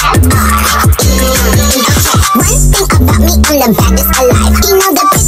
One thing about me, I'm the baddest alive. You know the